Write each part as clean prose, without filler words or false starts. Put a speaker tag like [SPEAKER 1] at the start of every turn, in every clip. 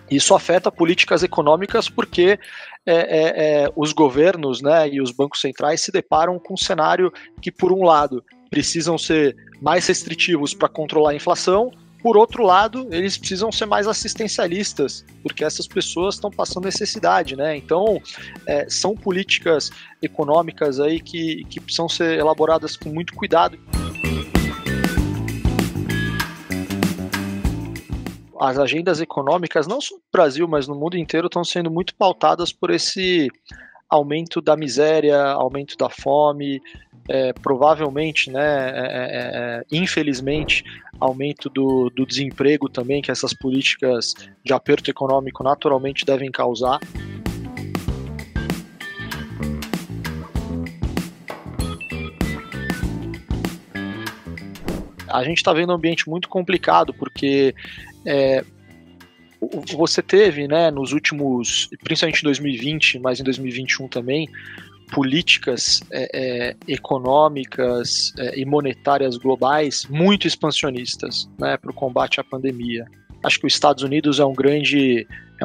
[SPEAKER 1] Isso afeta políticas econômicas porque os governos, né, e os bancos centrais se deparam com um cenário que, por um lado, precisam ser mais restritivos para controlar a inflação, por outro lado, eles precisam ser mais assistencialistas, porque essas pessoas estão passando necessidade, né? Então, são políticas econômicas aí que precisam ser elaboradas com muito cuidado. As agendas econômicas, não só no Brasil, mas no mundo inteiro, estão sendo muito pautadas por esse aumento da miséria, aumento da fome, provavelmente, né, infelizmente, aumento do desemprego também, que essas políticas de aperto econômico naturalmente devem causar. A gente está vendo um ambiente muito complicado, porque você teve, né, nos últimos, principalmente em 2020, mas em 2021 também, políticas econômicas e monetárias globais muito expansionistas, né, para o combate à pandemia. Acho que os Estados Unidos é um grande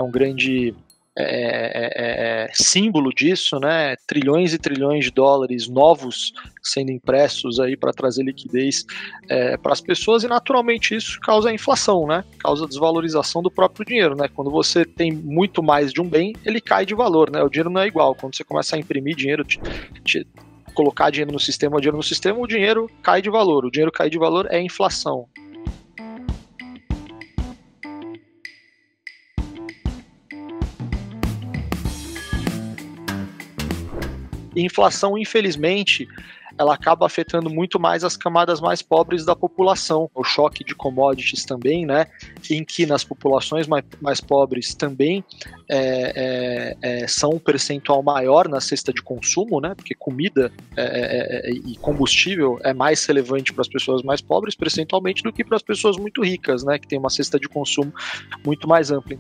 [SPEAKER 1] símbolo disso, né? Trilhões e trilhões de dólares novos sendo impressos aí para trazer liquidez para as pessoas, e naturalmente isso causa inflação, né? Causa desvalorização do próprio dinheiro, né? Quando você tem muito mais de um bem, ele cai de valor, né? O dinheiro não é igual. Quando você começa a imprimir dinheiro, colocar dinheiro no sistema, o dinheiro cai de valor. O dinheiro cai de valor é inflação. E inflação, infelizmente, ela acaba afetando muito mais as camadas mais pobres da população. O choque de commodities também, né, em que nas populações mais pobres também são um percentual maior na cesta de consumo, né, porque comida e combustível é mais relevante para as pessoas mais pobres percentualmente do que para as pessoas muito ricas, né, que tem uma cesta de consumo muito mais ampla.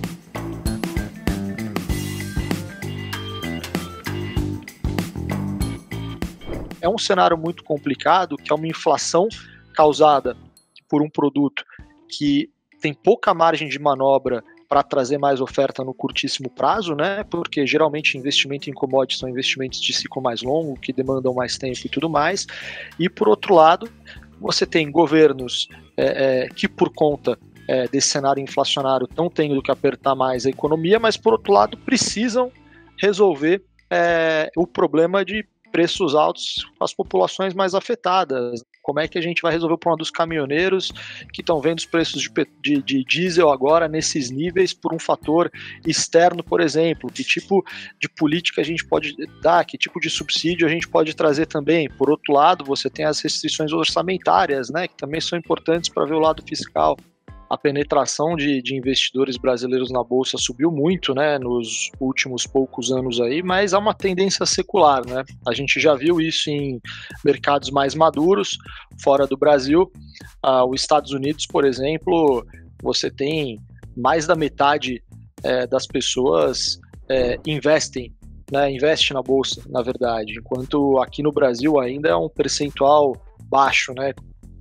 [SPEAKER 1] É um cenário muito complicado, que é uma inflação causada por um produto que tem pouca margem de manobra para trazer mais oferta no curtíssimo prazo, né? Porque geralmente investimento em commodities são investimentos de ciclo mais longo, que demandam mais tempo e tudo mais. E por outro lado, você tem governos que por conta desse cenário inflacionário estão tendo que apertar mais a economia, mas por outro lado precisam resolver o problema de preços altos para as populações mais afetadas. Como é que a gente vai resolver o problema dos caminhoneiros que estão vendo os preços de diesel agora nesses níveis por um fator externo, por exemplo? Que tipo de política a gente pode dar? Que tipo de subsídio a gente pode trazer também? Por outro lado, você tem as restrições orçamentárias, né, que também são importantes para ver o lado fiscal. A penetração de investidores brasileiros na Bolsa subiu muito, né, nos últimos poucos anos aí, mas há uma tendência secular, né? A gente já viu isso em mercados mais maduros, fora do Brasil. Os Estados Unidos, por exemplo, você tem mais da metade das pessoas investe na Bolsa, na verdade, enquanto aqui no Brasil ainda é um percentual baixo, né?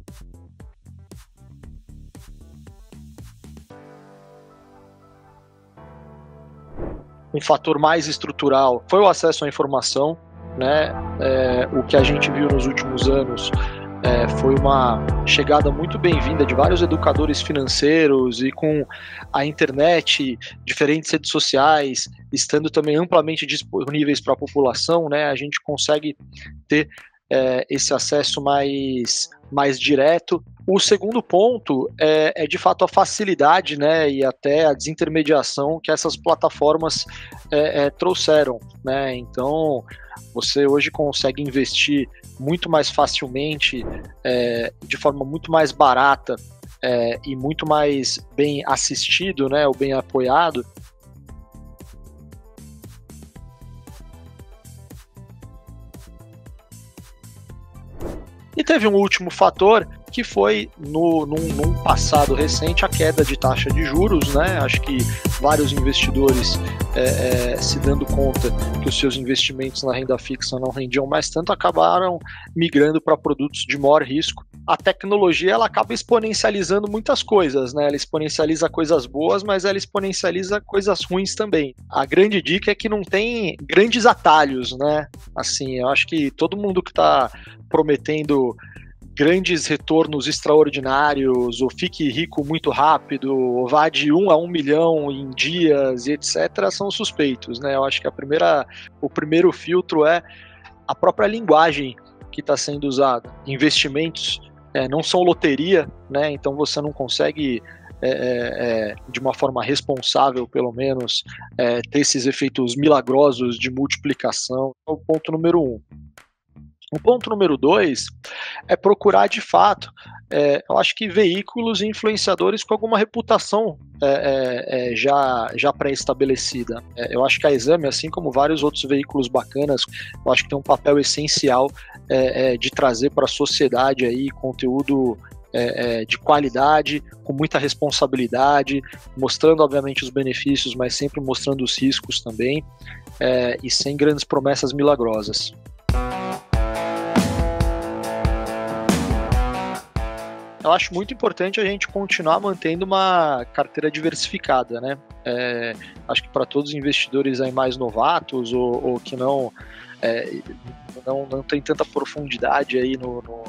[SPEAKER 1] Um fator mais estrutural foi o acesso à informação, né? O que a gente viu nos últimos anos foi uma chegada muito bem-vinda de vários educadores financeiros, e com a internet, diferentes redes sociais, estando também amplamente disponíveis para a população, né? A gente consegue ter esse acesso mais direto. O segundo ponto é de fato a facilidade, né, e até a desintermediação que essas plataformas trouxeram, né? Então você hoje consegue investir muito mais facilmente, de forma muito mais barata e muito mais bem assistido, né, ou bem apoiado. E teve um último fator, que foi, num passado recente, a queda de taxa de juros, né? Acho que vários investidores se dando conta que os seus investimentos na renda fixa não rendiam mais tanto, acabaram migrando para produtos de maior risco. A tecnologia, ela acaba exponencializando muitas coisas, né? Ela exponencializa coisas boas, mas ela exponencializa coisas ruins também. A grande dica é que não tem grandes atalhos, né? Assim, eu acho que todo mundo que está prometendo grandes retornos extraordinários, ou fique rico muito rápido, ou vá de 1 a 1 milhão em dias e etc., são suspeitos, né? Eu acho que o primeiro filtro é a própria linguagem que está sendo usada. Investimentos não são loteria, né? Então você não consegue, de uma forma responsável, pelo menos, ter esses efeitos milagrosos de multiplicação. É o ponto número 1. O ponto número 2 é procurar, de fato, eu acho que veículos e influenciadores com alguma reputação já pré-estabelecida. Eu acho que a Exame, assim como vários outros veículos bacanas, eu acho que tem um papel essencial de trazer para a sociedade aí conteúdo de qualidade, com muita responsabilidade, mostrando, obviamente, os benefícios, mas sempre mostrando os riscos também, e sem grandes promessas milagrosas. Eu acho muito importante a gente continuar mantendo uma carteira diversificada, né? Acho que para todos os investidores aí mais novatos ou que não tem tanta profundidade aí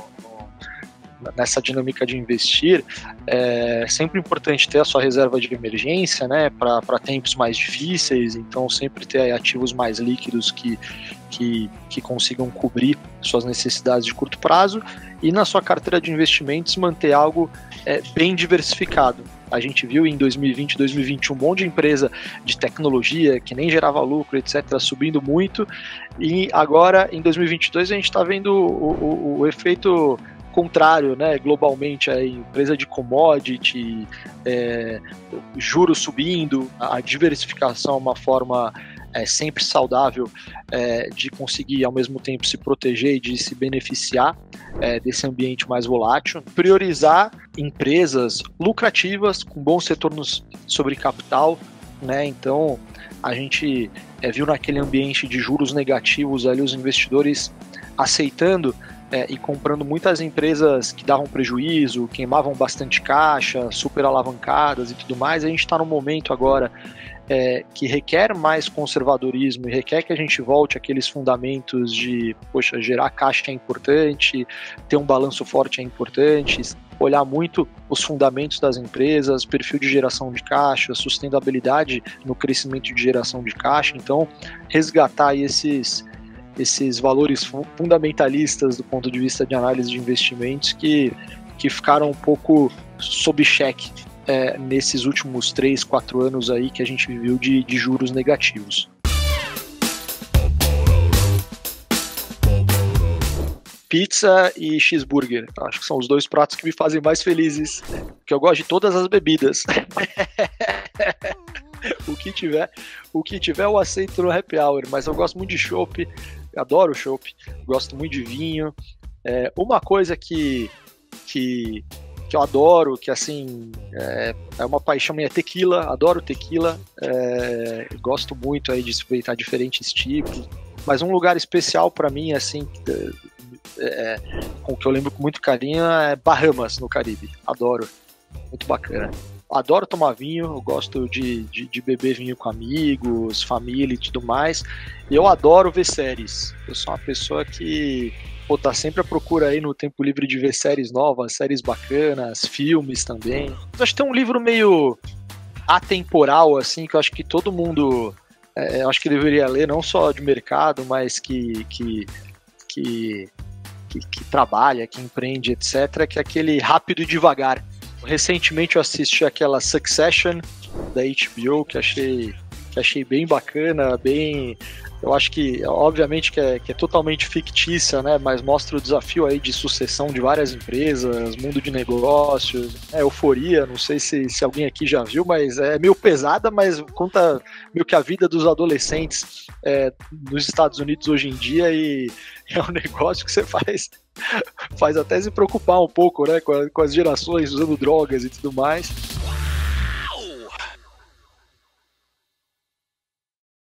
[SPEAKER 1] nessa dinâmica de investir, é sempre importante ter a sua reserva de emergência, né, para tempos mais difíceis. Então sempre ter ativos mais líquidos que consigam cobrir suas necessidades de curto prazo, e na sua carteira de investimentos manter algo bem diversificado. A gente viu em 2020 e 2021 um monte de empresa de tecnologia que nem gerava lucro, etc., subindo muito, e agora em 2022 a gente está vendo o efeito contrário, né? Globalmente, a empresa de commodity, juros subindo, a diversificação é uma forma sempre saudável de conseguir ao mesmo tempo se proteger e de se beneficiar desse ambiente mais volátil. Priorizar empresas lucrativas com bons retornos sobre capital, né? Então a gente viu naquele ambiente de juros negativos ali os investidores aceitando e comprando muitas empresas que davam prejuízo, queimavam bastante caixa, super alavancadas e tudo mais. A gente está num momento agora que requer mais conservadorismo e requer que a gente volte àqueles fundamentos de, gerar caixa é importante, ter um balanço forte é importante, olhar muito os fundamentos das empresas, perfil de geração de caixa, sustentabilidade no crescimento de geração de caixa. Então, resgatar esses valores fundamentalistas do ponto de vista de análise de investimentos que ficaram um pouco sob cheque nesses últimos 3, 4 anos aí que a gente viveu de juros negativos. Pizza e cheeseburger, acho que são os 2 pratos que me fazem mais felizes, porque eu gosto de todas as bebidas. O que tiver eu aceito no happy hour, mas eu gosto muito de chopp, adoro chopp, gosto muito de vinho. Uma coisa que eu adoro, que assim é uma paixão minha, é tequila, adoro tequila, gosto muito aí de experimentar diferentes tipos, mas um lugar especial para mim, assim, com o que eu lembro com muito carinho, é Bahamas, no Caribe, adoro, muito bacana. Adoro tomar vinho, eu gosto de beber vinho com amigos, família e tudo mais, e eu adoro ver séries. Eu sou uma pessoa que tá sempre à procura aí no tempo livre de ver séries novas, séries bacanas, filmes também. Eu acho que tem um livro meio atemporal, assim, que eu acho que todo mundo eu acho que deveria ler, não só de mercado, mas que trabalha, que empreende, etc., que é aquele Rápido e Devagar. Recentemente eu assisti aquela Succession da HBO, que achei bem bacana, bem Eu acho que, obviamente, que é totalmente fictícia, né? Mas mostra o desafio aí de sucessão de várias empresas, mundo de negócios, euforia. Não sei se alguém aqui já viu, mas é meio pesada, mas conta meio que a vida dos adolescentes nos Estados Unidos hoje em dia, e é um negócio que você faz até se preocupar um pouco, né? Com as gerações usando drogas e tudo mais.